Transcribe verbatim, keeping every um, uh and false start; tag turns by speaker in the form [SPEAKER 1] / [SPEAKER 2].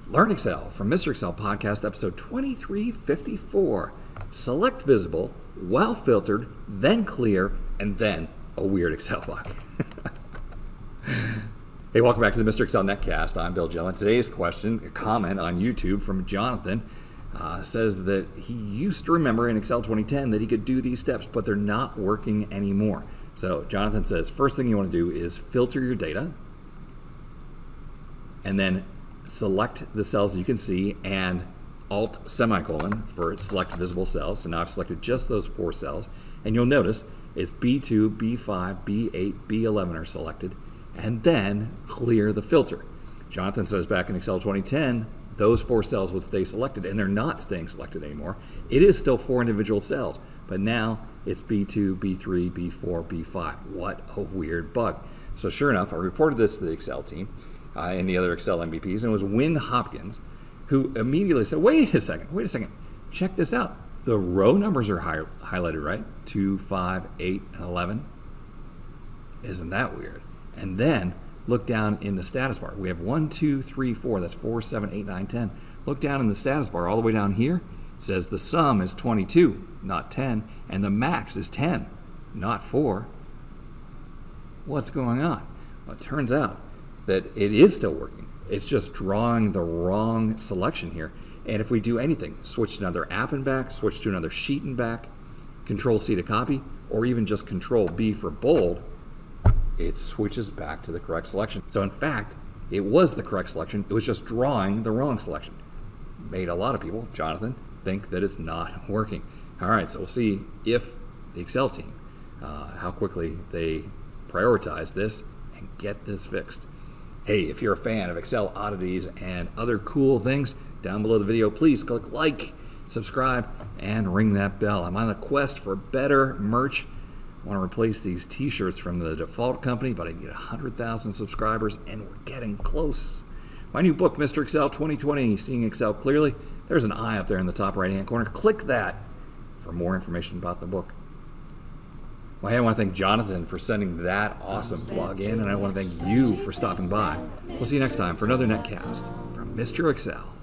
[SPEAKER 1] Learn Excel from Mister Excel Podcast, episode twenty-three fifty-four. Select visible, while filtered, then clear, and then a weird Excel bug. Hey, welcome back to the Mister Excel Netcast. I'm Bill Jelen. Today's question, a comment on YouTube from Jonathan, uh, says that he used to remember in Excel twenty ten that he could do these steps, but they're not working anymore. So Jonathan says, first thing you want to do is filter your data, and then select the cells you can see, and Alt+Semicolon for select visible cells. So now I've selected just those four cells, and you'll notice it's B two, B five, B eight, B eleven are selected, and then clear the filter. Jonathan says back in Excel twenty ten, those four cells would stay selected, and they're not staying selected anymore. It is still four individual cells, but now it's B two, B three, B four, B five. What a weird bug. So sure enough, I reported this to the Excel team uh, and the other Excel M V Ps, and it was Wynn Hopkins who immediately said, wait a second, wait a second, check this out. The row numbers are hi highlighted, right? two, five, eight, and eleven. Isn't that weird? And then look down in the status bar. We have one, two, three, four. That's four, seven, eight, nine, ten. Look down in the status bar all the way down here. It says the sum is twenty-two, not ten, and the max is ten, not four. What's going on? Well, it turns out that it is still working. It's just drawing the wrong selection here. And if we do anything, switch to another app and back, switch to another sheet and back, Control C to copy, or even just Control B for bold, it switches back to the correct selection. So in fact, it was the correct selection. It was just drawing the wrong selection. Made a lot of people, Jonathan, think that it's not working. All right, so we'll see if the Excel team, uh, how quickly they prioritize this and get this fixed. Hey, if you're a fan of Excel oddities and other cool things, down below the video, please click like, subscribe, and ring that bell. I'm on the quest for better merch. I want to replace these t-shirts from the default company, but I need one hundred thousand subscribers, and we're getting close. My new book, Mister Excel twenty twenty, Seeing Excel Clearly, there's an eye up there in the top right-hand corner. Click that for more information about the book. Well, hey, I want to thank Jonathan for sending that awesome plug in, and I want to thank you for stopping by. We'll see you next time for another Netcast from Mister Excel.